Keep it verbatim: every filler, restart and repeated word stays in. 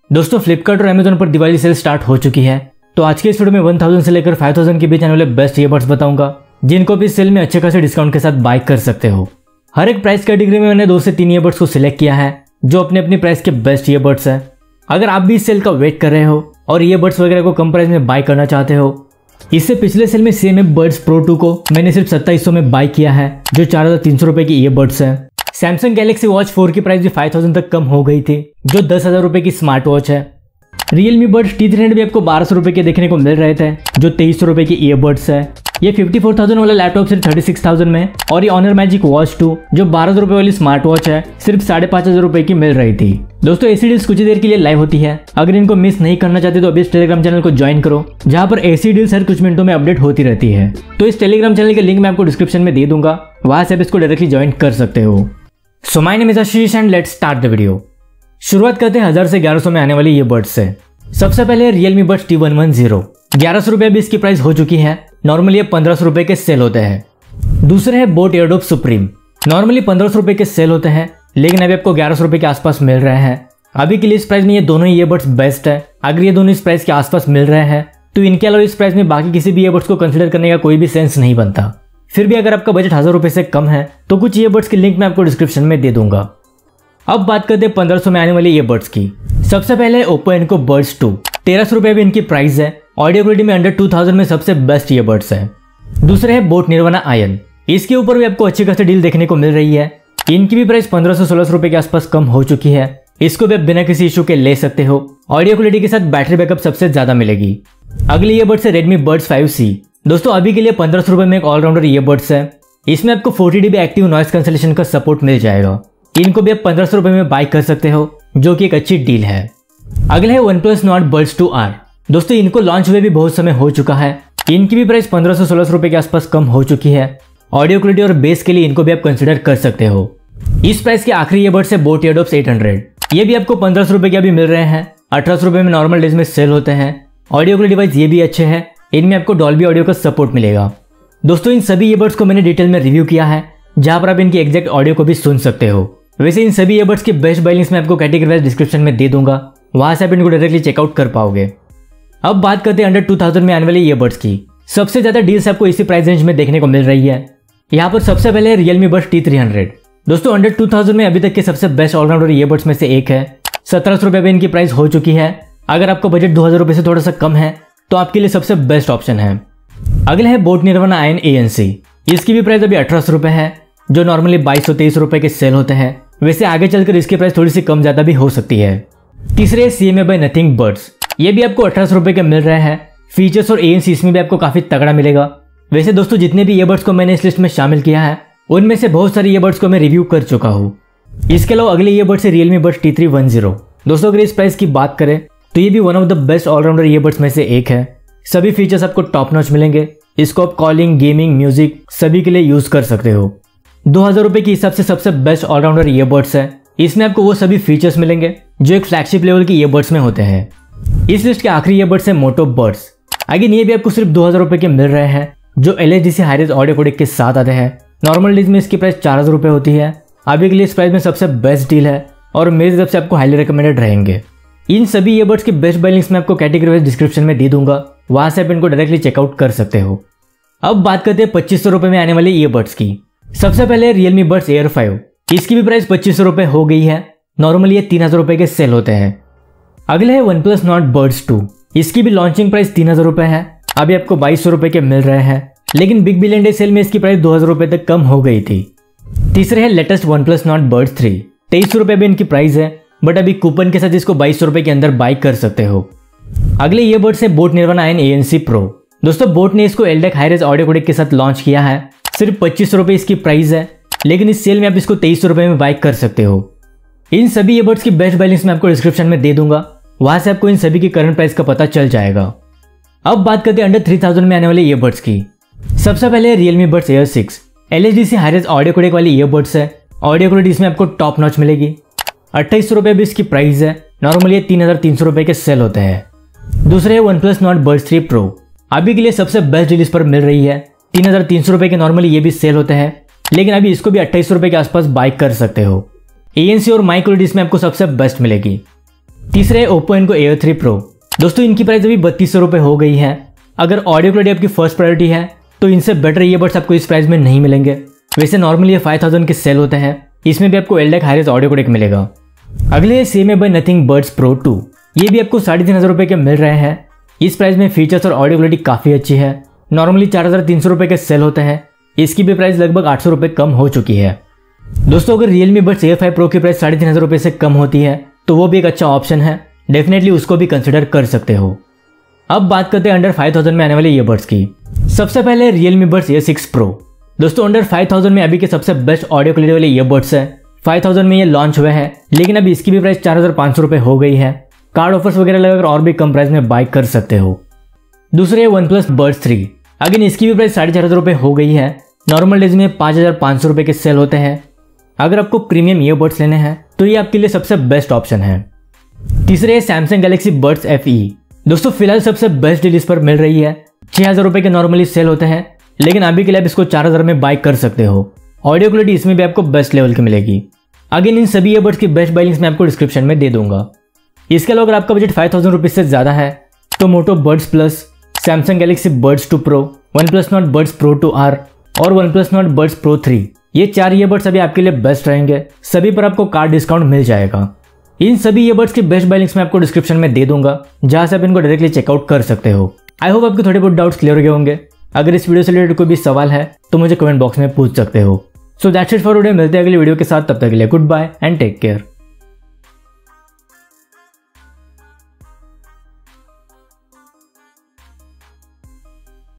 दोस्तों फ्लिपकार्ट और अमेजोन पर दिवाली सेल स्टार्ट हो चुकी है, तो आज के इस वीडियो में एक हज़ार से लेकर पाँच हज़ार के बीच आने वाले बेस्ट ईयरबड्स बताऊंगा, जिनको भी सेल में अच्छे खासे डिस्काउंट के साथ बाय कर सकते हो। हर एक प्राइस कैटेगरी में मैंने दो से तीन ईयरबड्स को सिलेक्ट किया है जो अपने अपनी प्राइस के बेस्ट ईयरबड्स है। अगर आप भी इस सेल का वेट कर रहे हो और ईयरबड्स वगैरह को कम प्राइस में बाय करना चाहते हो, इससे पिछले सेल में सेम बड्स प्रो टू को मैंने सिर्फ सत्ताईस सौ में बाय किया है, जो चार हजार तीन सौ रुपए की ईयरबड्स है। सैमसंग गैलेक्सी वॉच फोर की प्राइस भी पाँच हज़ार तक कम हो गई थी, जो दस हजार रुपए की स्मार्ट वॉच है। Realme buds T three hundred भी आपको बारह सौ रुपए के देखने को मिल रहे थे, जो तेईस सौ रुपए की ईयरबड्स है। ये चौवन हज़ार वाला लैपटॉप सिर्फ छत्तीस हज़ार में, और ये ऑनर मैजिक वॉच टू जो बारह सौ रुपए वाली स्मार्ट वॉच है सिर्फ साढ़े पाँच हजार रुपए की मिल रही थी। दोस्तों ऐसी डील्स कुछ देर के लिए लाइव होती है, अगर इनको मिस नहीं करना चाहते तो अभी इस टेलीग्राम चैनल को ज्वाइन करो, जहां पर ऐसी डील्स हर कुछ मिनटों में अपडेट होती रहती है। तो इस टेलीग्राम चैनल के लिंक मैं आपको डिस्क्रिप्शन में दे दूंगा, वहां से आप इसको डायरेक्टली ज्वाइन कर सकते हो। So my name is Ashish and let's start the video. शुरुआत करते हैं हजार से ग्यारह सौ में आने वाली ईयरबड्स से। सबसे पहले Realme buds T one one zero, ग्यारह सौ रुपए भी इसकी प्राइस हो चुकी है। नॉर्मली ये पंद्रह सौ रुपए के सेल होते हैं। दूसरे है बोट एयरडॉप सुप्रीम, नॉर्मली पंद्रह सौ रुपए के सेल होते हैं, लेकिन अभी आपको ग्यारह सौ रुपए के आसपास मिल रहे हैं। अभी के लिए इस प्राइस में ये दोनों ही ईयरबड्स बेस्ट है। अगर ये दोनों इस प्राइस के आसपास मिल रहे हैं तो इनके अलावा इस प्राइस में बाकी किसी भी ईयरबड्स को कंसिडर करने का कोई भी सेंस नहीं बनता। फिर भी अगर आपका बजट हजार रुपए से कम है तो कुछ ईयरबड्स की लिंक मैं आपको डिस्क्रिप्शन में दे दूंगा। अब बात करते हैं पंद्रह सौ में आने वाली ईयरबड्स की। सबसे पहले ओप्पो एनको बड्स टू, तेरह सौ रुपए भी इनकी प्राइस है। ऑडियो क्वालिटी में अंडर टू थाउजेंड में सबसे बेस्ट ईयरबड्स है। दूसरे है बोट निर्वाणा आयन, इसके ऊपर भी आपको अच्छी खासी डील देखने को मिल रही है। इनकी भी प्राइस पंद्रह सौ सोलह सौ रुपए के आसपास कम हो चुकी है। इसको भी आप बिना किसी इशू के ले सकते हो। ऑडियो क्वालिटी के साथ बैटरी बैकअप सबसे ज्यादा मिलेगी। अगली ईयरबड्स है रेडमी बड्स फाइव सी। दोस्तों अभी के लिए पंद्रह सौ रुपए में एक ऑलराउंडर ईयरबड्स है। इसमें आपको forty dB active noise cancellation का सपोर्ट मिल जाएगा। इनको भी आप पंद्रह सौ रुपए में बाय कर सकते हो, जो कि एक अच्छी डील है। अगले है OnePlus Nord buds two R. दोस्तों इनको लॉन्च हुए भी बहुत समय हो चुका है। इनकी भी प्राइस पंद्रह सौ सोलह सौ रुपए के आसपास कम हो चुकी है। ऑडियो क्वालिटी और बेस के लिए इनको भी आप कंसिडर कर सकते हो। इस प्राइस के आखिरी ईयरबड्स है बोट एयरडॉप्स एट हंड्रेड। ये भी आपको पंद्रह सौ रुपए के अभी मिल रहे हैं। अठारह सौ रुपए में नॉर्मल डेज में सेल होते हैं। ऑडियो क्वालिटी वाइज ये भी अच्छे हैं। इनमें आपको डॉल्बी ऑडियो का सपोर्ट मिलेगा। दोस्तों इन सभी ईयरबड्स को मैंने डिटेल में रिव्यू किया है, जहां पर आप इनकी एग्जैक्ट ऑडियो को भी सुन सकते हो। वैसे इन सभी ईयरबड्स के बेस्ट बाय लिंक्स मैं आपको कैटेगरी वाइज डिस्क्रिप्शन में दे दूंगा, वहां से आप इनको डायरेक्टली चेकआउट कर पाओगे। अब बात करते हैं अंडर टू थाउजेंड में आने वाले ईयरबड्स की। सबसे ज्यादा डील्स आपको इसी प्राइस रेंज में देखने को मिल रही है। यहाँ पर सबसे पहले है Realme buds T three hundred. दोस्तों अंडर टू थाउजेंड में अभी तक के सबसे बेस्ट ऑलराउंडर ईयरबड्स में से एक है। सत्रह सौ रुपए में इनकी प्राइस हो चुकी है। अगर आपका बजट दो हजार रुपए से थोड़ा सा कम है तो आपके लिए सबसे बेस्ट ऑप्शन है। अगले है Boat Nirvana Ion A N C. इसकी भी प्राइस अभी अठारह सौ रुपए है, जो नॉर्मली बाईस सौ तेईस रुपए के सेल होते हैं। वैसे आगे चलकर इसकी प्राइस थोड़ी सी कम ज्यादा भी हो सकती है। तीसरे C M F by Nothing buds. ये भी आपको अठारह सौ रुपए के मिल रहे हैं। फीचर्स और ए एन सी इसमें भी आपको काफी तगड़ा मिलेगा। वैसे दोस्तों जितने भी ईयरबड्स को मैंने इस लिस्ट में शामिल किया है, उनमें से बहुत सारे ईयरबड्स को मैं रिव्यू कर चुका हूँ। इसके अलावा अगले ईयरबड्स है Realme buds T three one zero. दोस्तों अगर इस प्राइस की बात करें तो ये भी one of the best allrounder earbuds में से एक है। सभी फीचर्स आपको टॉप नॉच मिलेंगे। इसको आप कॉलिंग, गेमिंग, म्यूजिक सभी के लिए यूज कर सकते हो। दो हजार रुपए के हिसाब से सबसे बेस्ट ऑलराउंडर ईयरबड्स है। इसमें आपको वो सभी फीचर्स मिलेंगे जो एक फ्लैगशिप लेवल के ईयरबड्स में होते हैं। इस लिस्ट के आखिरी ईयरबड्स है मोटो बड्स। अगेन ये भी आपको सिर्फ दो हजार रुपए के मिल रहे हैं, जो L H D C high res audio codec के साथ आते हैं। नॉर्मल डेज में इसकी प्राइस चार हजार रुपए होती है। अभी के लिए इस प्राइस में सबसे बेस्ट डील है और मेरी तरफ से आपको हाईली रिकमेंडेड रहेंगे। इन सभी ईयरबड्स के बेस्ट बाय लिंक्स मैं आपको कैटेगरी वाइज डिस्क्रिप्शन में दे दूंगा, वहां से आप इनको डायरेक्टली चेकआउट कर सकते हो। अब बात करते हैं पच्चीस सौ रुपए में आने वाले ईयरबड्स की। सबसे पहले रियलमी बड्स एयर फाइव। इसकी भी प्राइस पच्चीस सौ रुपए हो गई है। नॉर्मली ये तीन हजार रुपए के सेल होते हैं। अगले है OnePlus Nord buds two. इसकी भी लॉन्चिंग प्राइस तीन हजार रुपए है। अभी आपको बाईस सौ रुपए के मिल रहे हैं, लेकिन बिग बिलियन डे सेल में इसकी प्राइस दो हजार रुपए तक कम हो गई थी। तीसरे है latest OnePlus Nord buds three. तेईस सौ रुपए भी इनकी प्राइस है, बट अभी कूपन के साथ इसको बाईस सौ रुपए के अंदर बाय कर सकते हो। अगले ईयरबड्स है Boat Nirvana Ion A N C pro. दोस्तों बोट ने इसको LDAC high res audio codec के साथ लॉन्च किया है। सिर्फ पच्चीस सौ रुपए इसकी प्राइस है, लेकिन इस सेल में आप इसको तेईस सौ रुपए में बाय कर सकते हो। इन सभी ईयरबड्स की बेस्ट बाय लिंक्स मैं आपको डिस्क्रिप्शन में दे दूंगा, वहां से आपको इन सभी की करंट प्राइस का पता चल जाएगा। अब बात करते हैं अंडर थ्री थाउजेंड में आने वाले ईयरबड्स की। सबसे पहले Realme buds air six. L H D C high res audio codec वाली ईयरबड्स है। ऑडियो क्वालिटी इसमें आपको टॉप नॉच मिलेगी। अट्ठाईस सौ रुपए भी इसकी प्राइस है। नॉर्मली ये तीन हजार तीन सौ रुपए के सेल होते हैं। दूसरे है OnePlus Nord buds three pro. अभी के लिए सबसे बेस्ट डील इस पर मिल रही है। तीन हजार तीन सौ रुपए के नॉर्मली ये भी सेल होते हैं, लेकिन अभी इसको भी अट्ठाईस सौ रुपए के आसपास बाय कर सकते हो। ए एन सी और माइक्रो डीस में आपको सबसे बेस्ट मिलेगी। तीसरे है Oppo Enco air three pro. दोस्तों इनकी प्राइस अभी बत्तीस सौ रुपये हो गई है। अगर ऑडियो क्वालिटी आपकी फर्स्ट प्रायोरिटी है तो इनसे बेटर ईयरबड्स आपको इस प्राइस में नहीं मिलेंगे। वैसे नॉर्मली ये फाइव थाउजेंड के सेल होते हैं, इसमें भी आपको एल्डेक हाईरेज ऑडियो कोडेक मिलेगा। अगले सेम है by Nothing buds pro two. ये भी आपको साढ़े तीन हज़ार रुपये के मिल रहे हैं। इस प्राइस में फीचर्स और ऑडियो क्वालिटी काफ़ी अच्छी है। नॉर्मली चार हज़ार तीन सौ रुपये के सेल होते हैं, इसकी भी प्राइस लगभग आठ सौ रुपये कम हो चुकी है। दोस्तों अगर Realme buds air five pro की प्राइस साढ़े तीन हज़ार रुपये से कम होती है तो वो भी एक अच्छा ऑप्शन है, डेफिनेटली उसको भी कंसिडर कर सकते हो। अब बात करते हैं अंडर फाइव थाउजेंड में आने वाले ईयरबड्स की। सबसे पहले Realme buds air six pro. दोस्तों अंडर फाइव थाउजेंड में अभी के सबसे बेस्ट ऑडियो क्वालिटी वाले ईयरबड्स है। फाइव थाउजेंड में ये लॉन्च हुए हैं, लेकिन अभी इसकी भी प्राइस चार हज़ार पाँच सौ रुपये हो गई है। कार्ड ऑफर्स वगैरह लगाकर और भी कम प्राइस में बाय कर सकते हो। दूसरे है OnePlus buds three. Again इसकी भी प्राइस साढ़े चार हज़ार रुपये हो गई है। नॉर्मल डेज में पाँच हज़ार पाँच सौ रुपये के सेल होते हैं। अगर आपको प्रीमियम ईयरबड्स लेने हैं तो ये आपके लिए सबसे बेस्ट ऑप्शन है। तीसरे है Samsung Galaxy buds F E. दोस्तों फिलहाल सबसे बेस्ट डील इस पर मिल रही है। छह हज़ार रुपये के नॉर्मली सेल होते हैं, लेकिन अभी के लिए आप इसको चार हज़ार में बाय कर सकते हो। ऑडियो क्वालिटी इसमें भी आपको बेस्ट लेवल की मिलेगी। अगेन इन सभी ईयरबड्स की बेस्ट बाय लिंक्स मैं आपको डिस्क्रिप्शन में दे दूंगा। इसके अलावा अगर आपका बजट फाइव थाउजेंड रुपीज से ज़्यादा है तो Moto buds plus, Samsung Galaxy buds two pro, OnePlus Nord buds pro two R और OnePlus Nord buds pro three, ये चार ईयरबड्स अभी आपके लिए बेस्ट रहेंगे। सभी पर आपको कार्ड डिस्काउंट मिल जाएगा। इन सभी ईयरबड्स की बेस्ट बाय लिंक्स मैं आपको डिस्क्रिप्शन में दे दूंगा, जहां से आप इनको डायरेक्टली चेकआउट कर सकते हो। आई होप आपके थोड़े बहुत डाउट्स क्लियर हो गए होंगे। अगर इस वीडियो से रिलेटेड कोई भी सवाल है तो मुझे कमेंट बॉक्स में पूछ सकते हो। So that's it for today. मिलते हैं अगली वीडियो के साथ, तब तक के लिए goodbye and take care.